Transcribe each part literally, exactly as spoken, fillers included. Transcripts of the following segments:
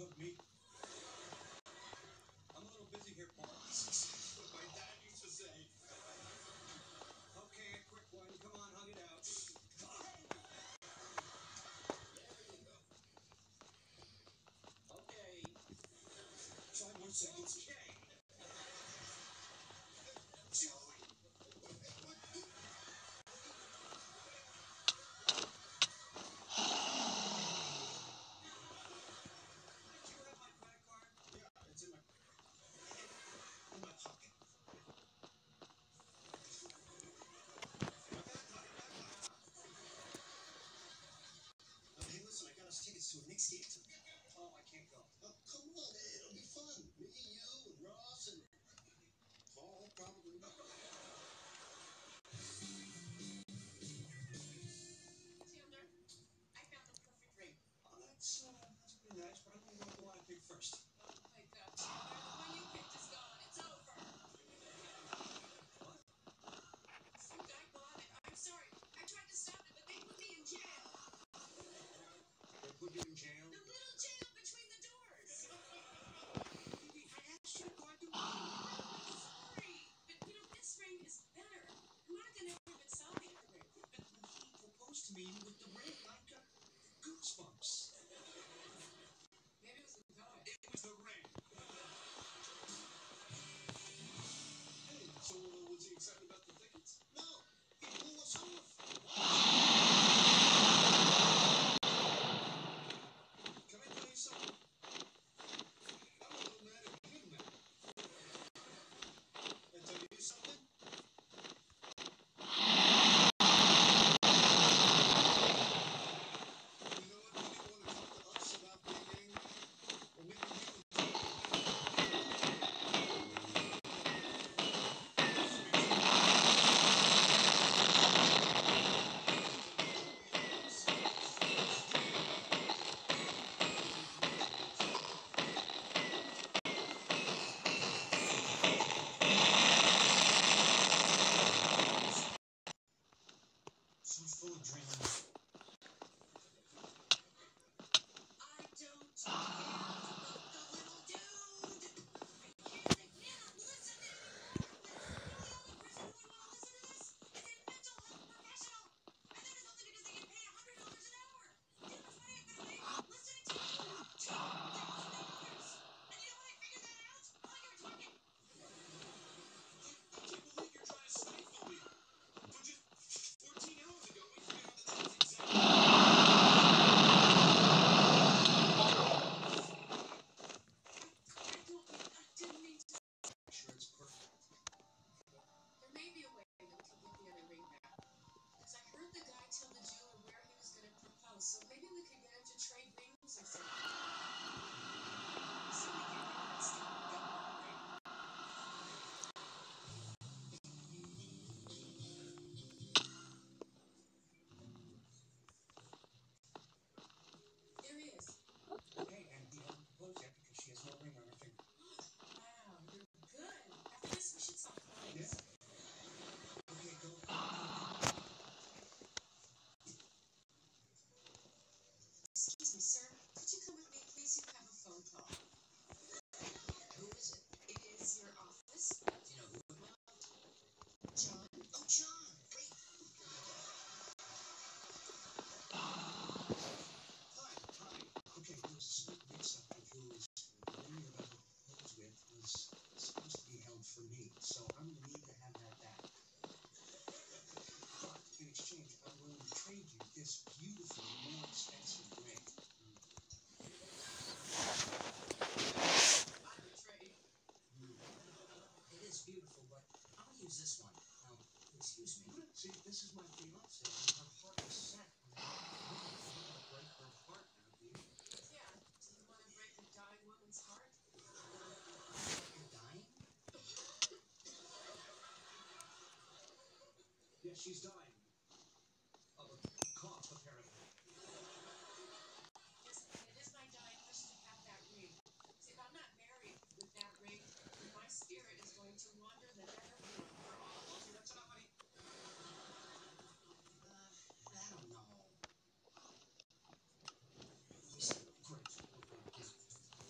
Look, me, I'm a little busy here, Paul. That's what my dad used to say. Okay, a quick one. Come on, hug it out. Okay. Five more seconds. Okay. Joey. Do you have my credit card? Yeah, it's in my in my pocket. Uh, hey, listen, I got us tickets to a Knicks game tonight. Oh, I can't go. Oh, come on, it'll be fun. Me, you, and Ross, and Paul, probably. Chandler, I found the perfect ring. Oh, that's, uh, that's pretty nice, but I don't know what the one I picked first. Oh, wake up, Chandler. The one you picked is gone. It's over. What? Some guy bought it. I'm sorry. I tried to stop it, but they put me in jail. They put you in jail? The little jail between the doors. Baby, I asked you to go out to work. I'm sorry. But, you know, this ring is better. Monica never even saw the other ring. But when he proposed to me with the ring, I got goosebumps. Maybe it was the guy. It was the ring. Hey, so uh, was he excited about the tickets? No, he blew us off. Can I tell you something? I'm a little mad at him now. I tell you something? You know what? Maybe you want to talk to us about being angry? Or maybe you and so full of dreams. I don't care about the little dude. I can't again listen anymore. You know the only person who would want to listen to this is a mental health professional. And that is only because they get paid a hundred dollars an hour. Do you know how much money I'm gonna make listening to you? Two thousand dollars. And you know when I figured that out? While you were talking. I can't believe you're trying to stifle me. But just fourteen hours ago, we figured out that that was exactly. I I don't mean I didn't mean to. Sure, it's perfect. There may be a way that we can get the other ring back. Because I heard the guy tell the jeweler where he was going to propose, so maybe we could get him to trade rings or something. So we can't get that stupid dumb ring. There he is. Okay, and he hasn't proposed yet because she has no ring on her finger. Wow, you're good. After this, we should stop playing. Yeah. Okay, go. Excuse me, sir. Could you come with me, please? You have a phone call. Who is it? It is your office. Do you know who it was? John. Oh, John. Wait. Hi. Hi. Okay, there was a slight mix-up because the ring you're about to propose with was supposed to be held for me, so I'm going to need to have that back. But in exchange, I'm willing to trade you this beautiful, more expensive ring. I would trade. It is beautiful, but I'm going to use this one. Now, excuse me. See, this is my fiancée, and her heart is set on that ring. You don't want to break her heart now, do you? Yeah. Do you want to break a dying woman's heart? You're dying? Yeah, she's dying. Of a cough, apparently. Yes, and it is my dying wish to have that ring. See, if I'm not married with that ring, then my spirit is going to wander the nether world. Okay, that's enough, honey. Uh, I don't know. Listen, great. Okay, yeah.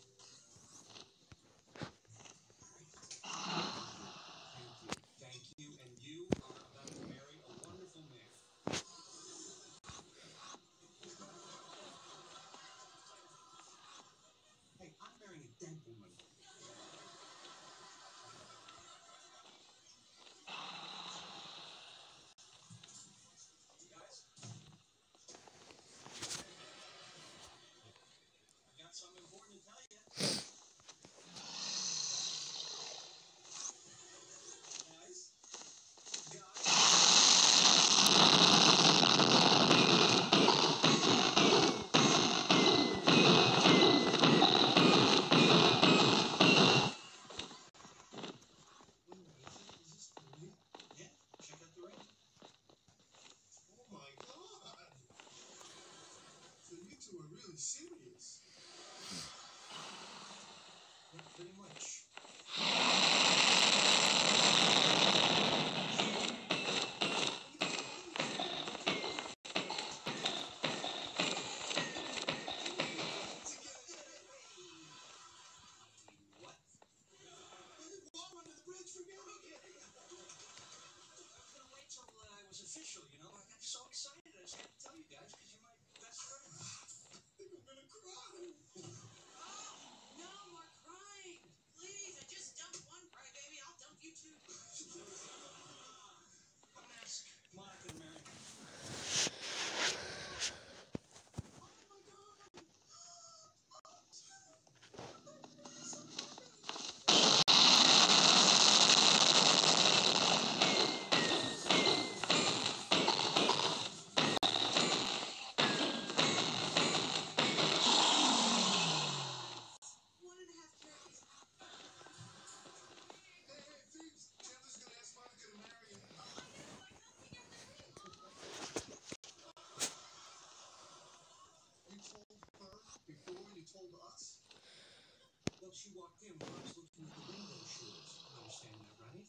Well, she walked in while I was looking at the window shades. You understand that, right?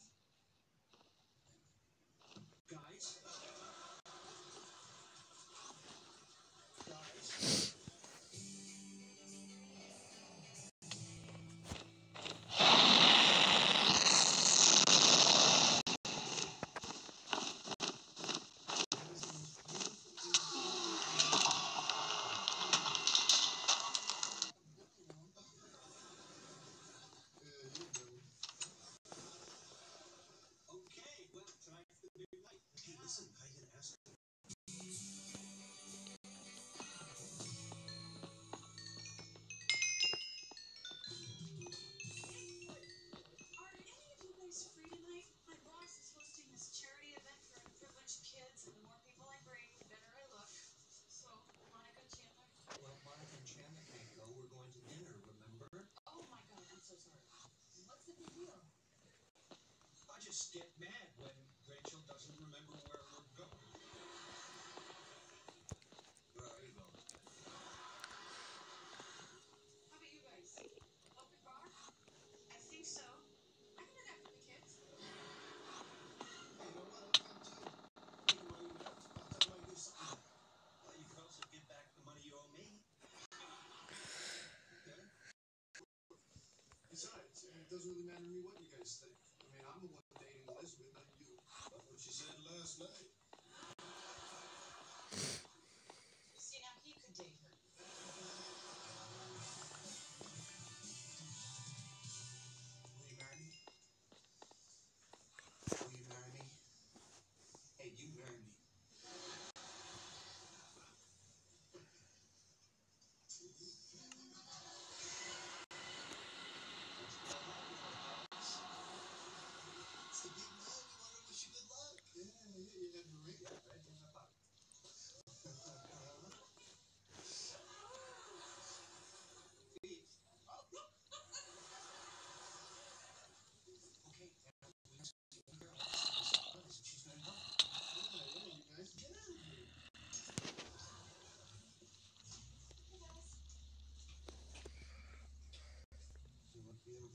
Guys? Guys? Okay, well, tonight's the big night. Hey, listen, I can ask. Are any of you guys free tonight? My boss is hosting this charity event for underprivileged kids, and the more people I bring, the better I look. So, Monica, Chandler. Well, Monica and Chandler can't go. We're going to dinner, remember? Oh my God, I'm so sorry. What's the big deal? I just get mad when Rachel doesn't remember where we're going. Where are you going? How about you guys? Open bar? I think so. I can do that for the kids. Hey, you know what? I'm down too. Making money enough. I'll tell you I do something better. Well, you could also give back the money you owe me. Okay? Besides, it doesn't really matter to me what you guys think. I mean, I'm the one dating Elizabeth, not you. That's what she said last night. See, now he could date her. Will you marry me? Will you marry me? Hey, you marry me. It's the big night. We want to wish you good luck. Yeah, yeah, you have the ring. Yeah, right in my pocket. Pete. Okay, now we have to see the girl. She's gonna help. Yeah, yeah, you guys get out of here. Hey guys. You want to be able